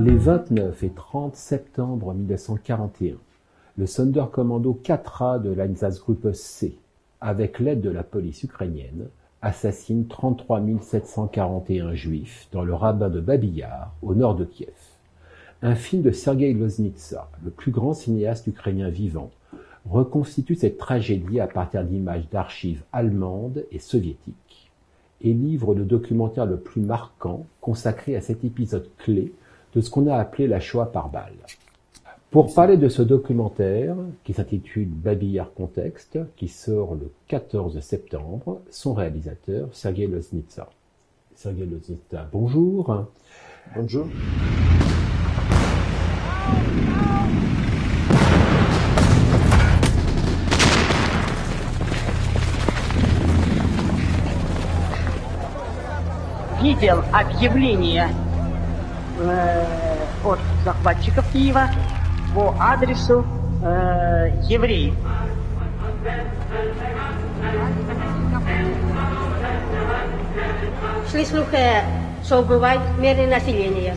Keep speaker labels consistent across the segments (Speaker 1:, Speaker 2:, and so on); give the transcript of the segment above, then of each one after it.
Speaker 1: Les 29 et 30 septembre 1941, le Sonderkommando 4A de l'Einsatzgruppe C, avec l'aide de la police ukrainienne, assassine 33 741 juifs dans le rabbin de Babi Yar, au nord de Kiev. Un film de Sergueï Loznitsa, le plus grand cinéaste ukrainien vivant, reconstitue cette tragédie à partir d'images d'archives allemandes et soviétiques, et livre le documentaire le plus marquant consacré à cet épisode clé de ce qu'on a appelé la Shoah par balle. Pour parler de ce documentaire, qui s'intitule Babi Yar Contexte, qui sort le 14 septembre, son réalisateur, Sergueï Loznitsa. Sergueï Loznitsa, bonjour.
Speaker 2: Bonjour.
Speaker 3: Видел объявление от захватчиков Киева по адресу евреев.
Speaker 4: Шли слухи, что убивают мирное население.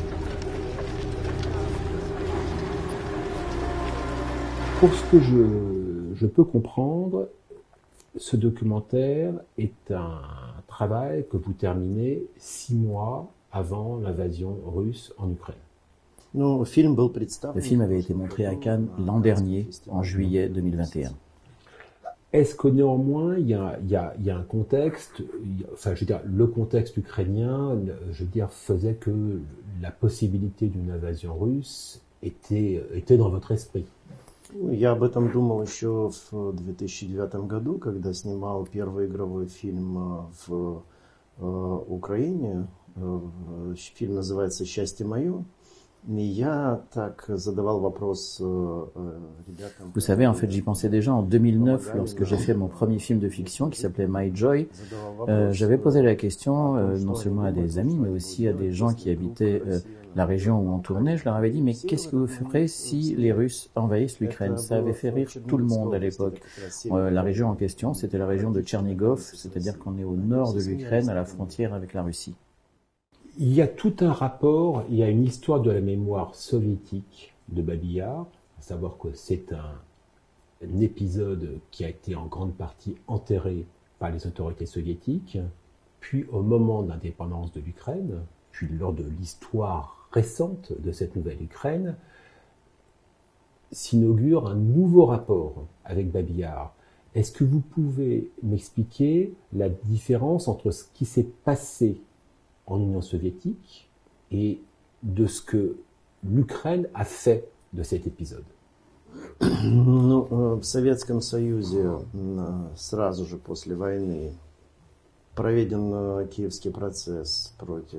Speaker 1: Pour ce que je peux comprendre, ce documentaire est un travail que vous terminez 6 mois avant l'invasion russe en Ukraine.
Speaker 2: Le film avait été montré à Cannes l'an dernier, en juillet 2021.
Speaker 1: Est-ce que néanmoins il y a un contexte, enfin je veux dire le contexte ukrainien, je veux dire faisait que la possibilité d'une invasion russe était dans votre esprit?
Speaker 2: Я об этом думал еще в 2009 году, когда снимал первый игровой фильм в Украине. Фильм называется «Счастье мое». И я так задавал вопрос ребятам.
Speaker 5: Vous savez, en fait, j'y pensais déjà en 2009, lorsque j'ai fait mon premier film de fiction qui s'appelait My Joy. J'avais posé la question non seulement à des amis, mais aussi à des gens qui habitaient la région où on tournait. Je leur avais dit, mais qu'est-ce que vous ferez si les Russes envahissent l'Ukraine? Ça avait fait rire tout le monde à l'époque. La région en question, c'était la région de Tchernigov, c'est-à-dire qu'on est au nord de l'Ukraine, à la frontière avec la Russie.
Speaker 1: Il y a tout un rapport, il y a une histoire de la mémoire soviétique de Babi Yar, à savoir que c'est un épisode qui a été en grande partie enterré par les autorités soviétiques, puis au moment de l'indépendance de l'Ukraine, puis lors de l'histoire récente de cette nouvelle Ukraine, s'inaugure un nouveau rapport avec Babi Yar. Est-ce que vous pouvez m'expliquer la différence entre ce qui s'est passé en Union soviétique et de ce que l'Ukraine a fait de cet épisode?
Speaker 2: В Советском Союзе сразу же после войны проведен Киевский процесс против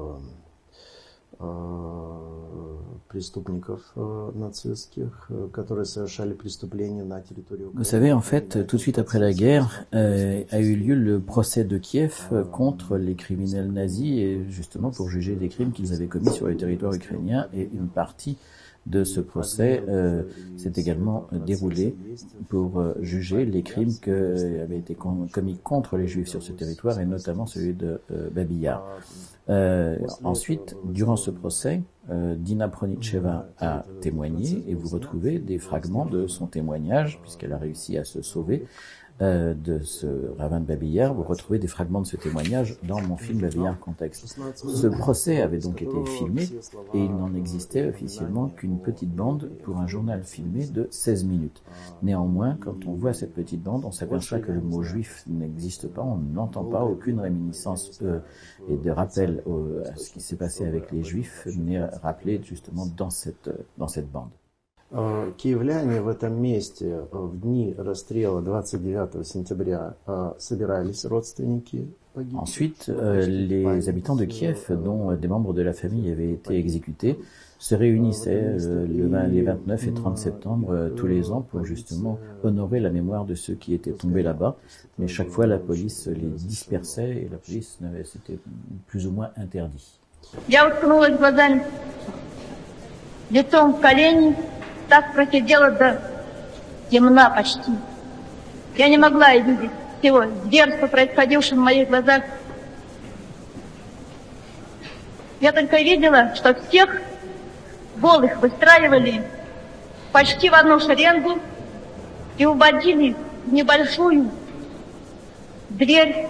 Speaker 2: преступников нацистских, которые совершали преступления на территории Украины.
Speaker 5: Vous savez, en fait, tout de suite après la guerre, a eu lieu le procès de Kiev contre les criminels nazis, et justement pour juger des crimes qu'ils avaient commis sur le territoire ukrainien, et une partie de ce procès s'est également déroulé pour juger les crimes qui avaient été commis contre les Juifs sur ce territoire, et notamment celui de Babi Yar. Ensuite, durant ce procès, Dina Pronicheva a témoigné, et vous retrouvez des fragments de son témoignage, puisqu'elle a réussi à se sauver de ce rabbin de Babi Yar. Vous retrouvez des fragments de ce témoignage dans mon film Babi Yar Contexte. Ce procès avait donc été filmé, et il n'en existait officiellement qu'une petite bande pour un journal filmé de 16 minutes. Néanmoins, quand on voit cette petite bande, on s'aperçoit que le mot juif n'existe pas, on n'entend pas aucune réminiscence et de rappel à ce qui s'est passé avec les juifs n'est rappelé justement dans cette bande.
Speaker 2: Киевляне в этом месте в дни расстрела 29 сентября собирались, родственники погибших.
Speaker 5: Ensuite, les habitants de Kiev, dont des membres de la famille avaient été exécutés, se réunissaient les 29 et 30 septembre tous les ans pour justement honorer la mémoire de ceux qui étaient tombés là-bas. Mais chaque fois, la police les dispersait, et la police c'était plus ou moins interdit.
Speaker 3: Я уткнулась глазами, лицом в колени, так просидела до темна почти. Я не могла видеть всего зверства, происходившего в моих глазах. Я только видела, что всех голых выстраивали почти в одну шеренгу и уводили в небольшую дверь.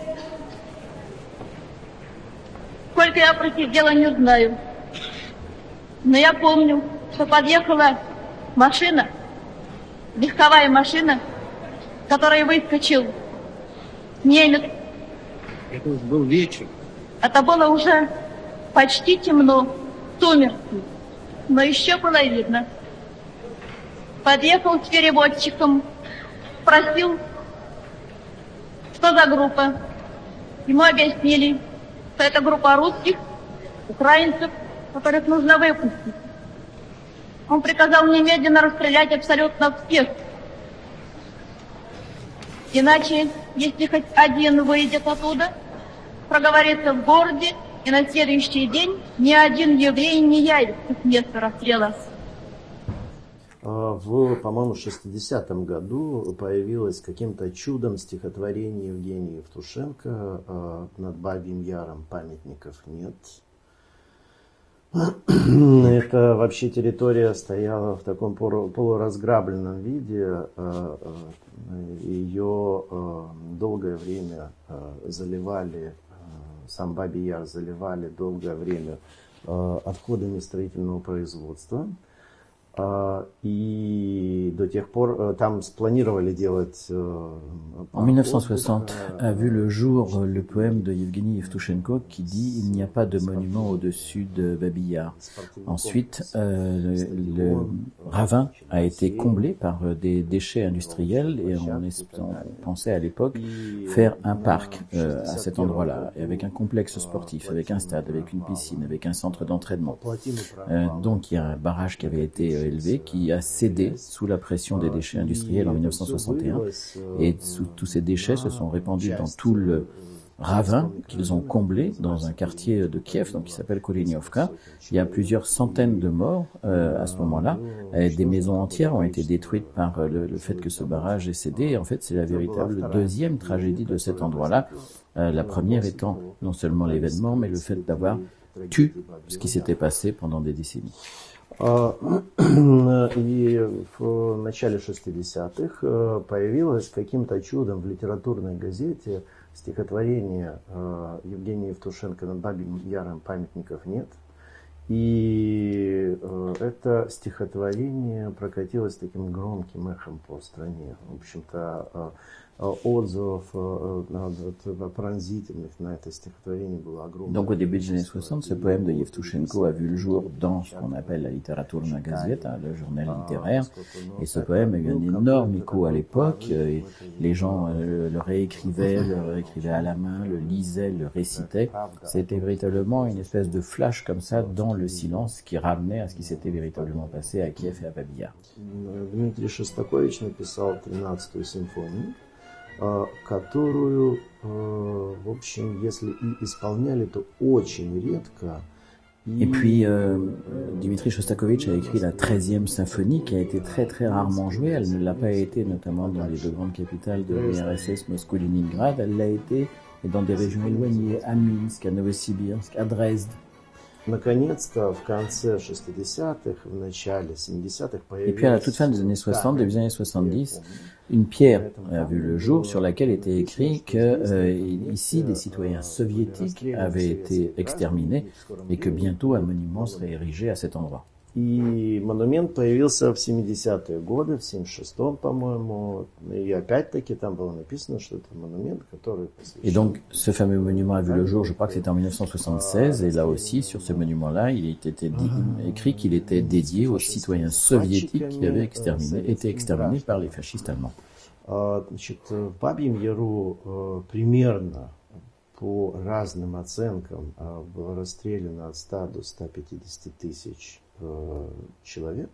Speaker 3: Сколько я просидела, не знаю. Но я помню, что подъехала машина, легковая машина, в которой выскочил немец.
Speaker 6: Это был вечер.
Speaker 3: Это было уже почти темно, сумерки, но еще было видно. Подъехал с переводчиком, спросил, что за группа. Ему объяснили, что это группа русских, украинцев, которых нужно выпустить. Он приказал немедленно расстрелять абсолютно всех. Иначе, если хоть один выйдет оттуда, проговорится в городе, и на следующий день ни один еврей не явится с места расстрела.
Speaker 2: В, по-моему, 60-м году появилось каким-то чудом стихотворение Евгения Евтушенко «Над Бабьим Яром памятников нет». Это вообще территория стояла в таком полуразграбленном виде. Ее долгое время заливали, сам Бабий Яр заливали долгое время отходами строительного производства. И до тех пор там спланировали делать...
Speaker 5: En 1960 a vu le jour le poème de Yevgeny Evtushenko qui dit « Il n'y a pas de monument au-dessus de Babi Yar ». Ensuite, le ravin a été comblé par des déchets industriels et on pensait à l'époque faire un parc à cet endroit-là, avec un complexe sportif, avec un stade, avec une piscine, avec un centre d'entraînement. Donc il y a un barrage qui avait été élevé, qui a cédé sous la pression des déchets industriels en 1961, et tous ces déchets se sont répandus dans tout le ravin qu'ils ont comblé dans un quartier de Kiev, donc qui s'appelle Koliniovka. Il y a plusieurs centaines de morts à ce moment-là. Des maisons entières ont été détruites par le fait que ce barrage est cédé. Et en fait, c'est la véritable deuxième tragédie de cet endroit-là. La première étant non seulement l'événement, mais le fait d'avoir tué ce qui s'était passé pendant des décennies.
Speaker 2: И в начале 60-х появилось каким-то чудом в литературной газете стихотворение Евгения Евтушенко «Над Бабьим Яром памятников нет». И это стихотворение прокатилось таким громким эхом по стране. В общем-то, отзывов пронзительных на это стихотворение было огромное.
Speaker 5: Donc au début des années 60, ce poème de Yevtushenko a vu le jour dans ce qu'on appelle la Literaturna Gazeta, le journal littéraire. Et ce poème a eu un énorme écho à l'époque. Les gens le réécrivaient à la main, le lisaient, le récitaient. C'était véritablement une espèce de flash comme ça dans le silence qui ramenait à ce qui s'était véritablement passé à Kiev et à Babi Yar.
Speaker 2: Дмитрий Шостакович написал 13-ю симфонию, которую, в общем, если и исполняли, то очень редко.
Speaker 5: Et puis, Dmitri Shostakovich a écrit la 13e symphonie qui a été très très rarement jouée. Elle ne l'a pas été notamment dans les deux grandes capitales de l'URSS, Moscou et Leningrad. Elle l'a été dans des régions éloignées, à Minsk, à Novosibirsk, à Dresde.
Speaker 2: Наконец-то, в конце 60-х, в начале 70-х появилась...
Speaker 5: Et puis à la toute fin des années 60, début des années 70, une pierre a vu le jour sur laquelle était écrit que ici des citoyens soviétiques avaient été exterminés et que bientôt un monument serait érigé à cet endroit.
Speaker 2: И монумент появился в 70-е годы, в 76-м, по-моему, и опять-таки там было написано, что это монумент, который посвящен...
Speaker 5: Et donc, ce fameux monument a vu le jour, je crois que c'était en 1976, et là aussi, sur ce monument-là, il était écrit qu'il était dédié aux citoyens soviétiques qui avaient été exterminés par les fascistes allemands.
Speaker 2: Значит, в Бабьем Яру примерно по разным оценкам было расстреляно от 100 до 150 тысяч человек,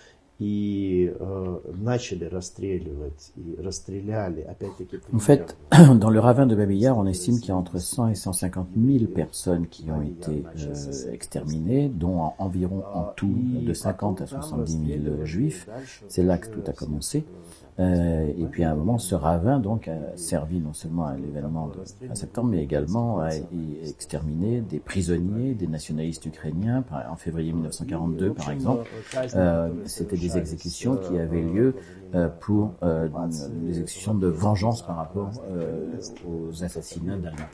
Speaker 2: и начали расстреливать и расстреляли опять-таки.
Speaker 5: En fait, dans le ravin de Babi Yar, on estime qu'il y a entre 100 et 150 000 personnes qui ont été exterminées, dont environ en tout de 50 à 70 000 juifs. C'est là que tout a commencé. Et puis à un moment, ce ravin donc a servi non seulement à l'événement de fin septembre, mais également à exterminer des prisonniers, des nationalistes ukrainiens. En février 1942, par exemple, c'était des exécutions qui avaient lieu pour des exécutions de vengeance par rapport aux assassinats d'Allemands.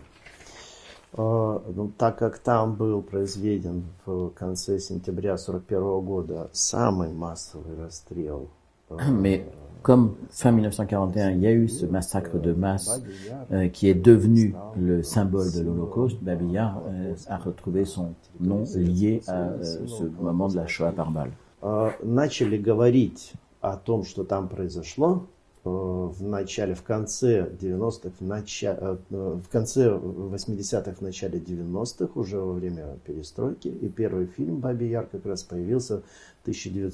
Speaker 2: Так как там был произведен в конце сентября 1941 года самый массовый расстрел.
Speaker 5: Mais comme fin 1941, il y a eu ce massacre de masse qui est devenu le symbole de l'Holocauste, Babi Yar a retrouvé son nom lié à ce moment de la Shoah par balle.
Speaker 2: Начали говорить о том, что там произошло, в конце 90-х, в конце 80-х, в начале 90-х, уже во время перестройки. И первый фильм «Баби Яр» как раз появился в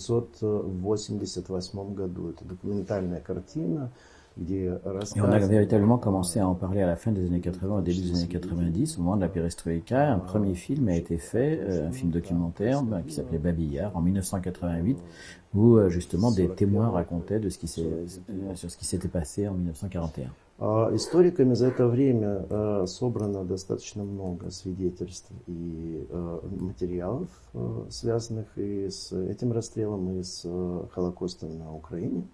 Speaker 2: 1988 году. Это документальная картина, где
Speaker 5: Et on a véritablement commencé à en parler à la fin des années 80, au début des années 90, au moment de la perestroïka. Un premier film a été fait, un film documentaire qui s'appelait Babi Yar en 1988, où justement des témoins racontaient de sur ce qui s'était passé en 1941.
Speaker 2: Историками за это время собрано достаточно много свидетельств и материалов, связанных и с этим расстрелом, и с Холокостом на Украине.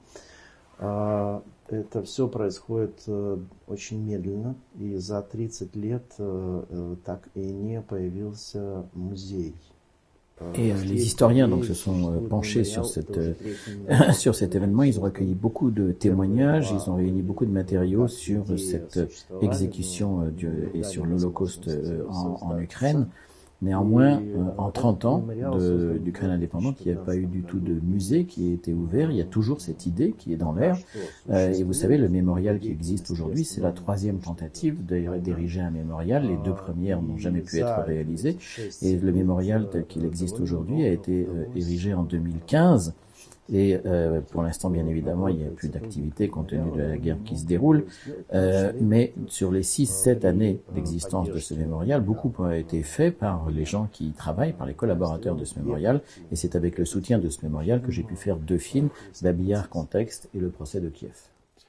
Speaker 2: Это все происходит очень медленно, и за 30 лет так и не появился музей.
Speaker 5: Et les historiens donc se sont penchés sur sur cet événement. Ils ont recueilli beaucoup de témoignages, ils ont réuni beaucoup de matériaux sur cette exécution et sur l'Holocauste en Ukraine. Néanmoins, en 30 ans d'Ukraine indépendante, il n'y a pas eu du tout de musée qui a été ouvert. Il y a toujours cette idée qui est dans l'air. Et vous savez, le mémorial qui existe aujourd'hui, c'est la 3e tentative d'ériger un mémorial. Les 2 premières n'ont jamais pu être réalisées. Et le mémorial tel qu'il existe aujourd'hui a été érigé en 2015. Et pour l'instant, bien évidemment, il n'y a plus d'activité compte tenu de la guerre qui se déroule. Mais sur les 6-7 années d'existence de ce mémorial, beaucoup a été fait par les gens qui y travaillent, par les collaborateurs de ce mémorial. Et c'est avec le soutien de ce mémorial que j'ai pu faire 2 films, Babi Yar Contexte et Le procès de Kiev.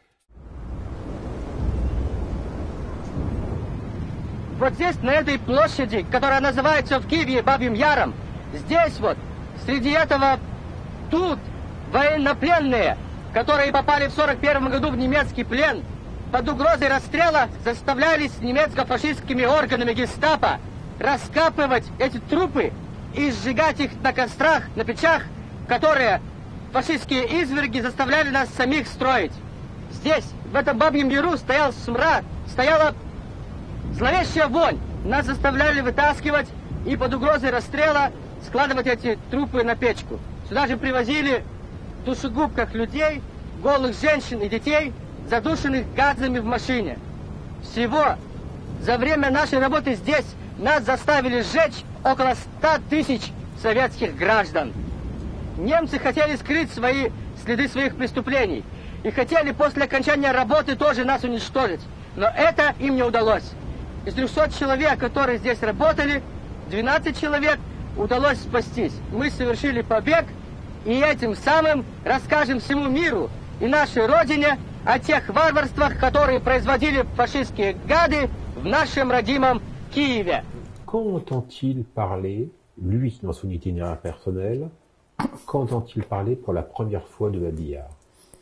Speaker 7: Вот здесь, на этой площади, которая называется в Киеве Бабьим Яром, здесь вот, среди этого, тут военнопленные, которые попали в 1941 году в немецкий плен, под угрозой расстрела заставлялись немецко-фашистскими органами гестапо раскапывать эти трупы и сжигать их на кострах, на печах, которые фашистские изверги заставляли нас самих строить. Здесь, в этом Бабьем Яру, стоял смрад, стояла зловещая вонь. Нас заставляли вытаскивать и под угрозой расстрела складывать эти трупы на печку. Сюда же привозили в душегубках людей, голых женщин и детей, задушенных газами в машине. Всего за время нашей работы здесь нас заставили сжечь около 100 тысяч советских граждан. Немцы хотели скрыть следы своих преступлений и хотели после окончания работы тоже нас уничтожить. Но это им не удалось. Из 300 человек, которые здесь работали, 12 человек удалось спастись. Мы совершили побег и этим самым расскажем всему миру и нашей родине о тех варварствах, которые производили фашистские гады в нашем родимом Киеве.
Speaker 1: Quand entend-il parler, lui, dans son itinéraire personnel, quand entend-il parler pour la première fois de Babi Yar?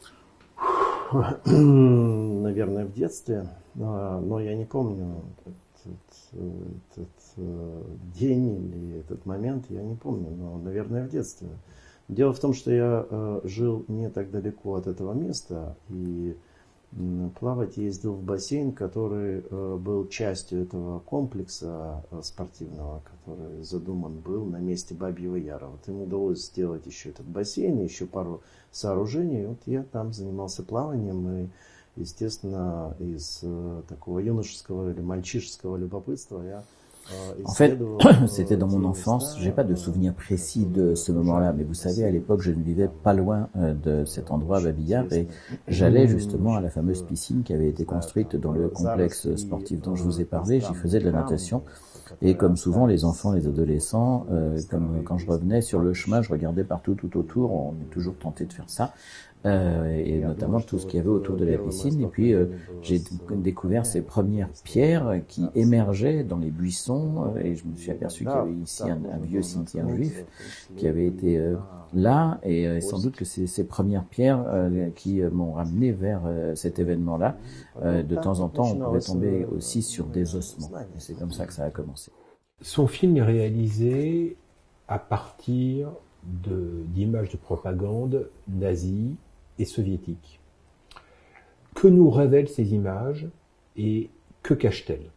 Speaker 2: Наверное, в детстве, но я не помню этот день или этот момент, я не помню, но, наверное, в детстве. Дело в том, что я жил не так далеко от этого места и плавать ездил в бассейн, который был частью этого комплекса спортивного, который задуман был на месте Бабьего Яра. Вот им удалось сделать еще этот бассейн, еще пару сооружений. Вот я там занимался плаванием и, естественно, из такого юношеского или мальчишеского любопытства я
Speaker 5: En fait, c'était dans mon enfance. J'ai pas de souvenir précis de ce moment-là, mais vous savez, à l'époque, je ne vivais pas loin de cet endroit, Babi Yar, et j'allais justement à la fameuse piscine qui avait été construite dans le complexe sportif dont je vous ai parlé. J'y faisais de la natation. Et comme souvent, les enfants, les adolescents, comme quand je revenais sur le chemin, je regardais partout, tout autour. On est toujours tenté de faire ça. et notamment tout ce qu'il y avait autour de la piscine. Et puis j'ai découvert ces premières pierres qui émergeaient dans les buissons, et je me suis aperçu qu'il y avait ici un vieux cimetière juif qui avait été là, et sans doute que c'est ces premières pierres qui m'ont ramené vers cet événement-là. De temps en temps, on pouvait tomber aussi sur des ossements, et c'est comme ça que ça a commencé.
Speaker 1: Son film est réalisé à partir d'images de propagande nazies et soviétiques. Que nous révèlent ces images et que cachent-elles?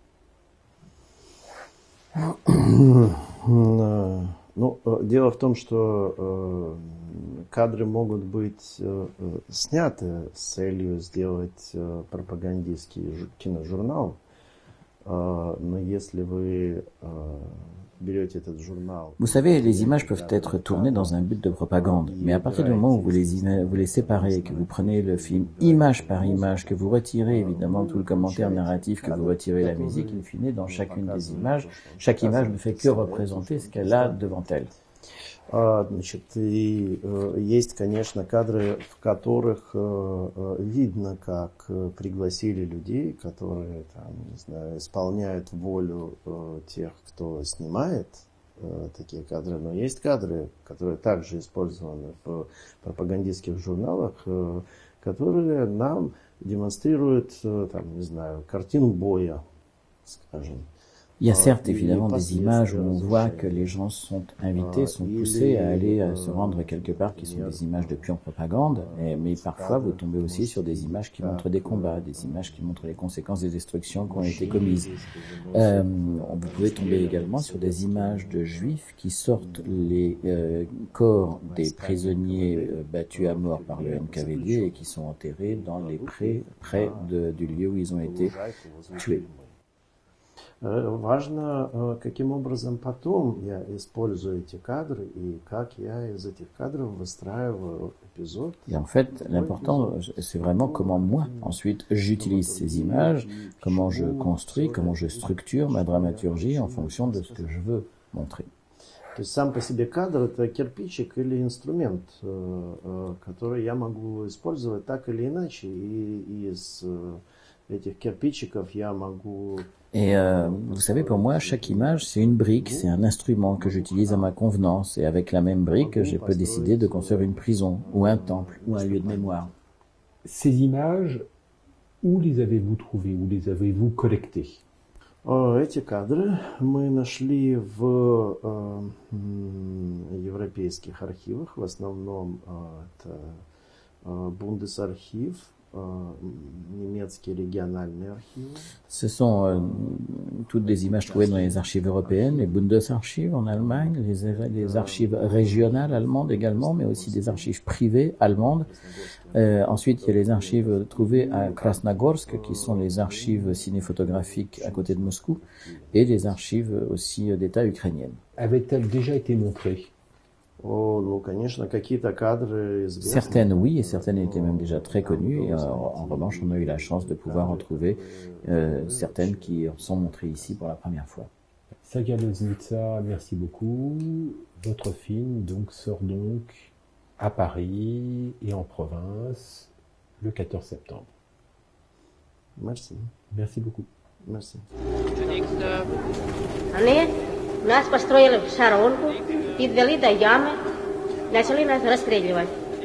Speaker 2: Ну, дело в том, что кадры могут быть сняты с целью сделать пропагандистский киножурнал, но если вы берете этот журнал...
Speaker 5: Vous savez, les images peuvent être tournées dans un but de propagande, mais à partir du moment où vous les séparez, que vous prenez le film image par image, que vous retirez évidemment tout le commentaire narratif, que vous retirez la musique, in fine, dans chacune des images, chaque image ne fait que représenter ce qu'elle a devant elle.
Speaker 2: Значит, и есть, конечно, кадры, в которых видно, как пригласили людей, которые, там, не знаю, исполняют волю тех, кто снимает такие кадры. Но есть кадры, которые также использованы в пропагандистских журналах, которые нам демонстрируют, там, не знаю, картину боя, скажем.
Speaker 5: Il y a certes évidemment des images où on voit que les gens sont invités, sont poussés à aller se rendre quelque part qui sont des images de pure propagande, mais parfois vous tombez aussi sur des images qui montrent des combats, des images qui montrent les conséquences des destructions qui ont été commises. Vous pouvez tomber également sur des images de juifs qui sortent les corps des prisonniers battus à mort par le NKVD et qui sont enterrés dans les prés près du lieu où ils ont été tués.
Speaker 2: Важно, каким образом потом я использую эти кадры и как я из этих кадров выстраиваю эпизод.
Speaker 5: Et en fait, l'important, c'est vraiment comment moi, ensuite, j'utilise ces images, comment je construis, comment je structure ma dramaturgie en fonction de ce que je veux montrer.
Speaker 2: То есть сам по себе кадр — это кирпичик или инструмент, который я могу использовать так или иначе, и из этих кирпичиков я могу...
Speaker 5: Et vous savez, pour moi, chaque image, c'est une brique, c'est un instrument que j'utilise à ma convenance. Et avec la même brique, je peux décider de construire une prison, ou un temple, ou un lieu de mémoire.
Speaker 1: Ces images, où les avez-vous trouvées, où les avez-vous collectées?
Speaker 2: Эти кадры мы нашли в европейских архивах, в основном это Бундесархив, немецкие региональные архивы.
Speaker 5: Ce sont toutes des images trouvées dans les archives européennes, les Bundesarchiv en Allemagne, les archives régionales allemandes également, mais aussi des archives privées allemandes. Ensuite, il y a les archives trouvées à Krasnogorsk, qui sont les archives cinéphotographiques à côté de Moscou, et les archives aussi d'État ukrainiennes.
Speaker 1: Avaient-elles déjà été montrées?
Speaker 5: Certaines oui, et certaines étaient même déjà très connues, et en revanche on a eu la chance de pouvoir en trouver certaines qui sont montrées ici pour la première fois.
Speaker 1: Saga Loznitsa, merci beaucoup. Votre film sort donc à Paris et en province le 14 septembre.
Speaker 2: Merci.
Speaker 1: Merci beaucoup.
Speaker 2: Merci.
Speaker 4: Они нас построили в шаронку, подвели до ямы, начали нас расстреливать.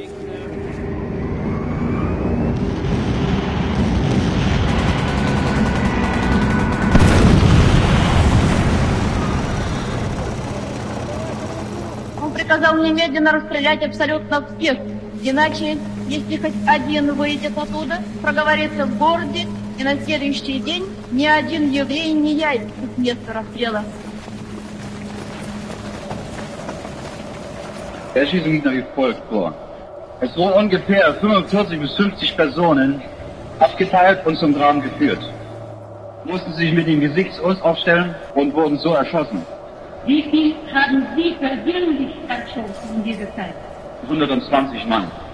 Speaker 3: Он приказал немедленно расстрелять абсолютно всех, иначе, если хоть один выйдет оттуда, проговорится в городе, и на следующий день ни один еврей не явится с места расстрела.
Speaker 6: Die Erschießung ging wie folgt vor. Es wurden ungefähr 45 bis 50 Personen abgeteilt und zum Graben geführt. Mussten sich mit dem Gesicht uns aufstellen und wurden so erschossen.
Speaker 3: Wie viel haben Sie persönlich erschossen in dieser Zeit?
Speaker 6: 120 Mann.